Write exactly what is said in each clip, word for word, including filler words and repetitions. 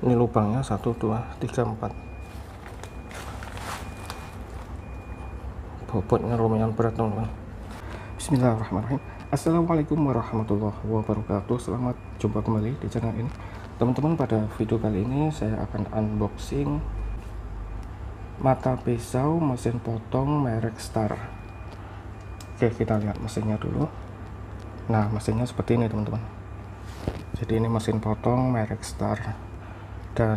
Ini lubangnya satu dua tiga empat. Bobotnya lumayan berat teman-teman. Bismillahirrahmanirrahim. Assalamualaikum warahmatullahi wabarakatuh. Selamat jumpa kembali di channel ini teman-teman. Pada video kali ini saya akan unboxing mata pisau mesin potong merek Star. Oke, kita lihat mesinnya dulu. Nah, mesinnya seperti ini teman-teman. Jadi ini mesin potong merek Star, dan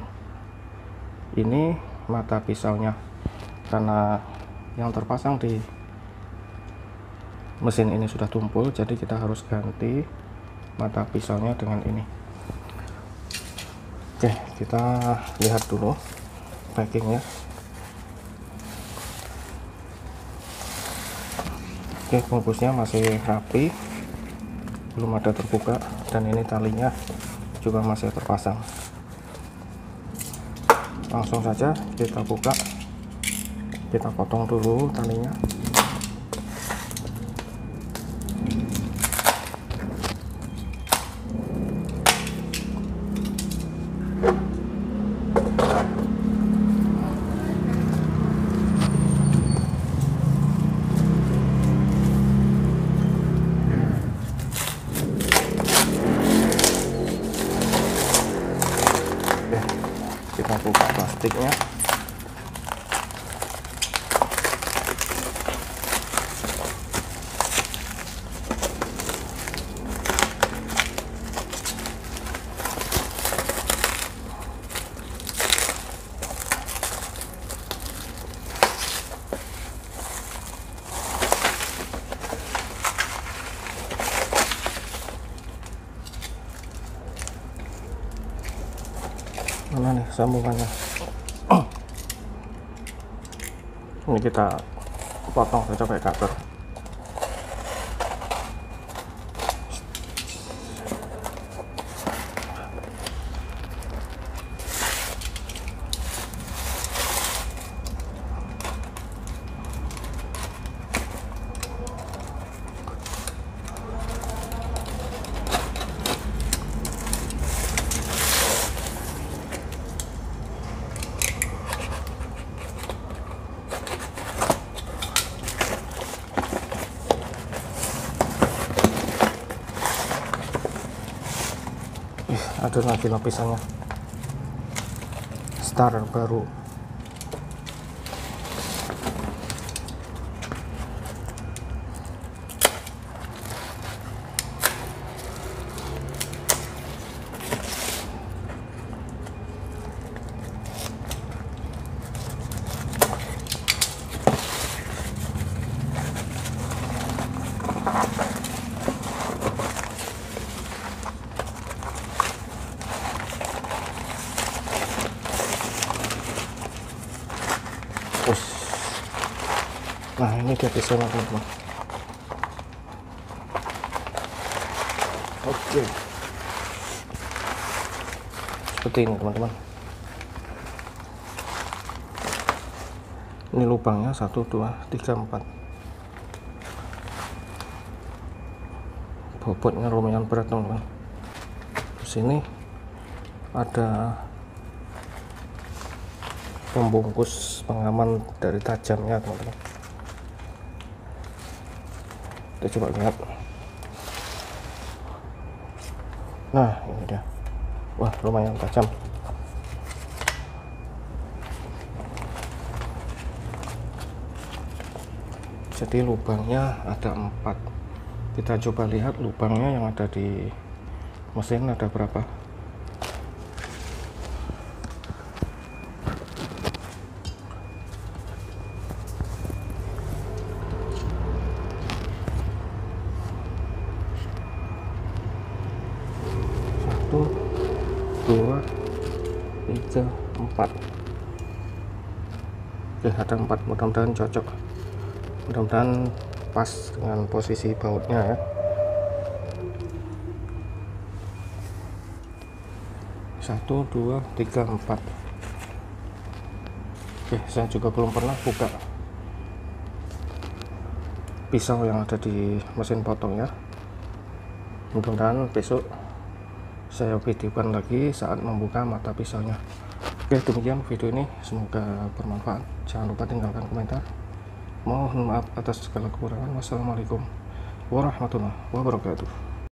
ini mata pisaunya. Karena yang terpasang di mesin ini sudah tumpul, jadi kita harus ganti mata pisaunya dengan ini. Oke, kita lihat dulu packingnya. Oke, bungkusnya masih rapi, belum ada terbuka, dan ini talinya juga masih terpasang. Langsung saja kita buka, kita potong dulu talinya. Kita buka plastiknya. Mana nih sambungannya? Ini kita potong saja pakai cutter. Ada lagi lapisannya, Star baru. Nah, ini dia pisaunya teman-teman. Oke, seperti ini teman-teman. Ini lubangnya satu dua tiga empat. Bobotnya lumayan berat teman-teman. Di sini ada pembungkus pengaman dari tajamnya teman-teman. Kita coba lihat. Nah, ini dia. Wah, lumayan tajam. Jadi lubangnya ada empat. Kita coba lihat lubangnya yang ada di mesin ada berapa. Satu, dua, tiga, empat. Oke, ada empat. Mudah-mudahan cocok, mudah-mudahan pas dengan posisi bautnya ya. Satu, dua, tiga, empat. Oke, saya juga belum pernah buka pisau yang ada di mesin potong ya. Mudah-mudahan besok saya videokan lagi saat membuka mata pisaunya. Oke, demikian video ini, semoga bermanfaat. Jangan lupa tinggalkan komentar. Mohon maaf atas segala kekurangan. Wassalamualaikum warahmatullahi wabarakatuh.